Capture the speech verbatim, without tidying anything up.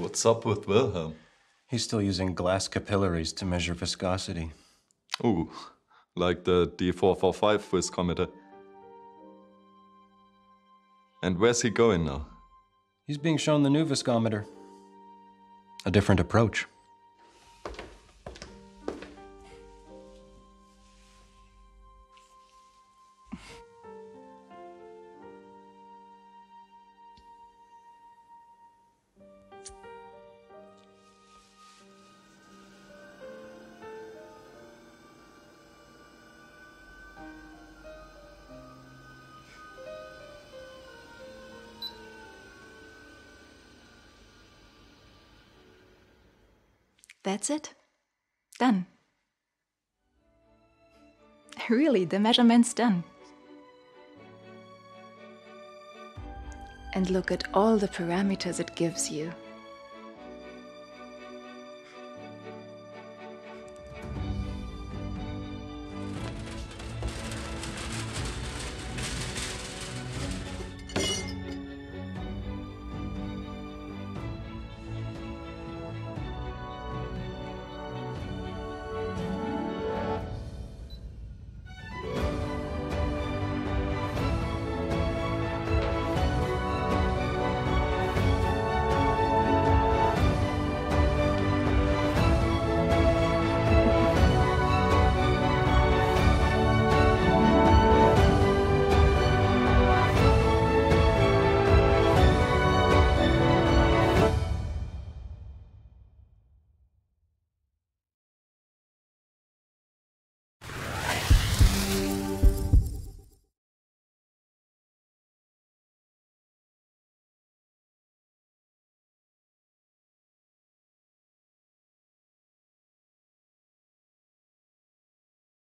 What's up with Wilhelm? He's still using glass capillaries to measure viscosity. Ooh, like the D four forty-five viscometer. And where's he going now? He's being shown the new viscometer. A different approach. That's it. Done. Really, the measurement's done. And look at all the parameters it gives you.